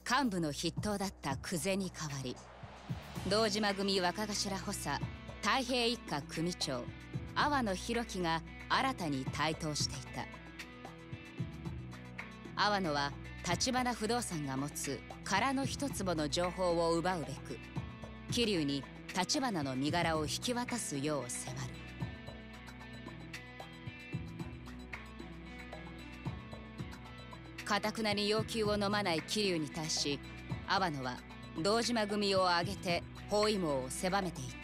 幹部の筆頭だった久世に代わり、堂島組若頭補佐太平一家組長阿波野弘樹が新たに台頭していた。阿波野は橘不動産が持つ空の一坪の情報を奪うべく、桐生に橘の身柄を引き渡すよう迫る。頑なに要求を飲まない桐生に対し、阿波野は堂島組を挙げて包囲網を狭めていった。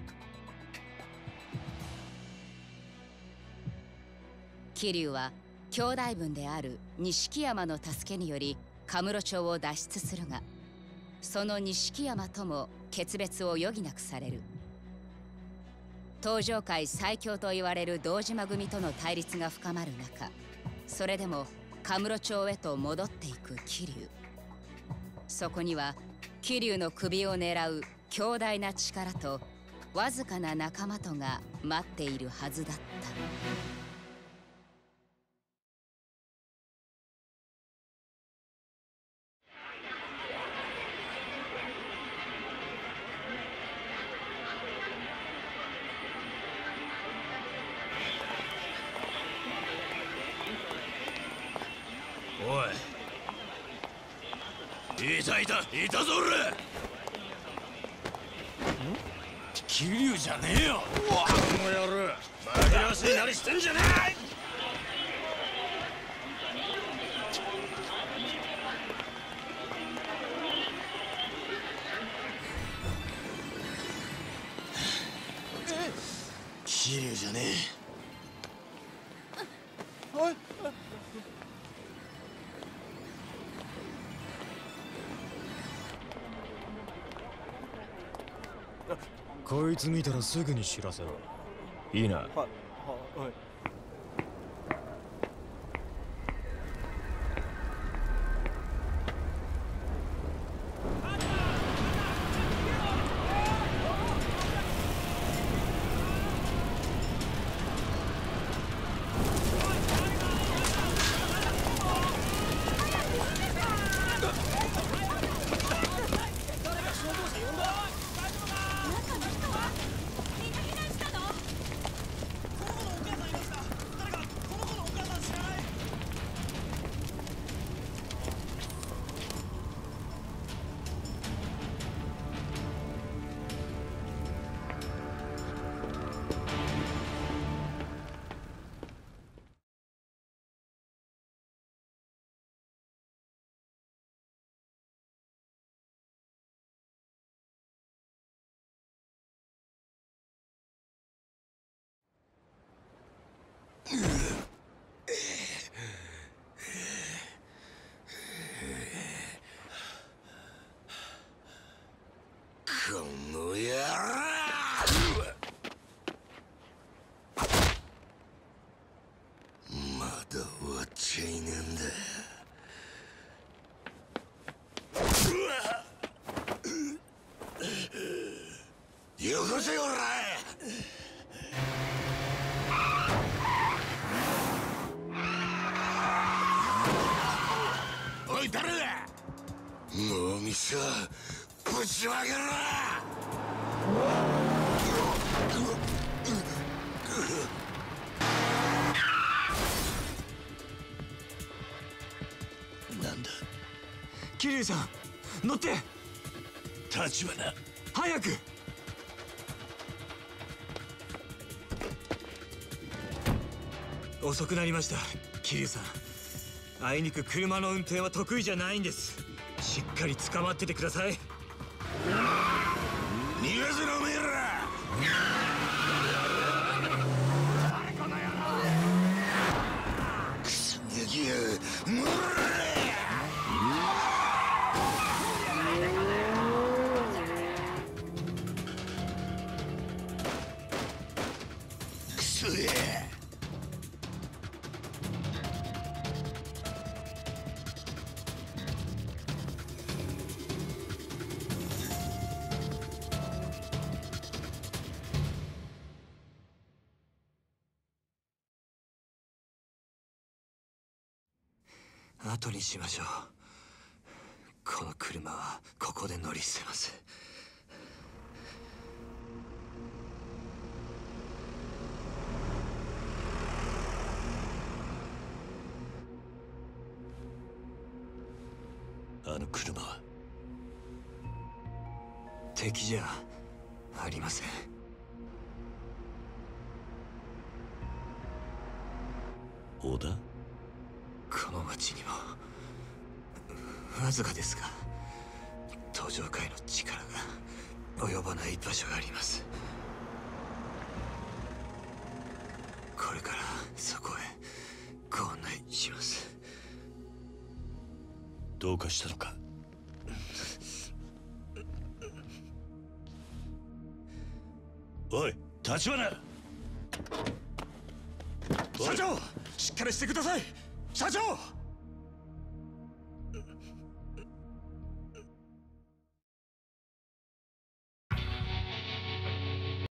桐生は兄弟分である錦山の助けにより神室町を脱出するが、その錦山とも決別を余儀なくされる。東上界最強と言われる堂島組との対立が深まる中、それでも神室町へと戻っていく桐生。そこには桐生の首を狙う強大な力とわずかな仲間とが待っているはずだった。 いたぞ俺。桐生じゃねえよ。うわ、この野郎、紛らわしいなりしてんじゃねえ。桐生じゃねえ。おい。 こいつ見たらすぐに知らせろ。いいな。はい。 この野郎。まだ終わっちゃいねえんだ。よこせよら。おい誰だ。もう店はぶちまけろ。なんだ。 桐生さん、乗って。 橘、 早く。遅くなりました、桐生さん。あいにく車の運転は得意じゃないんです。しっかり捕まっててください。 逃がせろおめえら。この野郎。クソガキがもクソや。 後にしましょう。 車はここで乗り捨てます。 あの車は敵じゃありません。 織田？ この町にもわずかですが登場界の力が及ばない場所があります。これからそこへご案内します。 どうかしたのか？おい、立花！ 社長、しっかりしてください。社長！